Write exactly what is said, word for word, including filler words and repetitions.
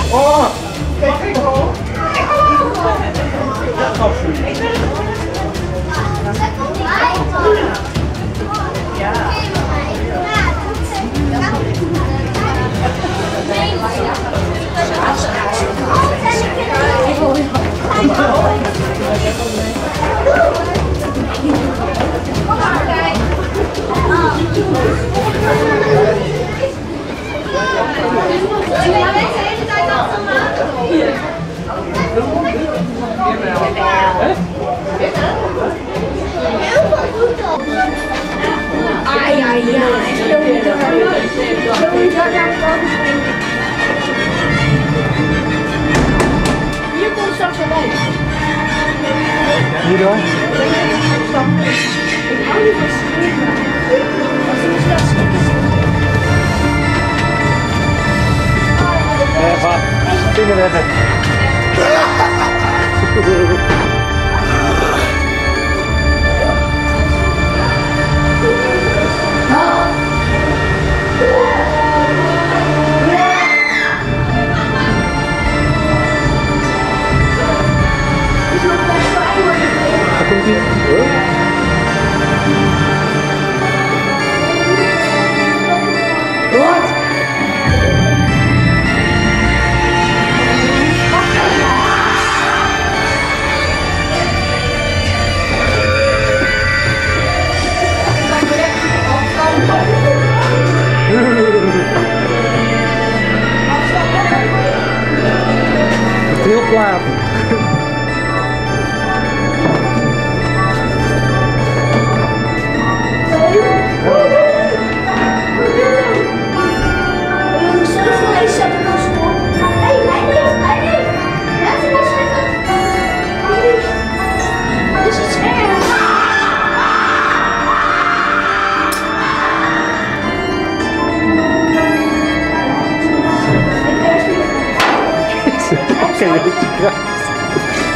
Oh! Kijk, kijk al! Dat was goed. Ja. Ai, ai, ai. Hier komt straks een lijn. Hier dan? Ik hou niet van schrijven. Als je straks Eh, wat? Vinger hebben. Daar komt hij. Wat? Heel plaat. Oké, dat is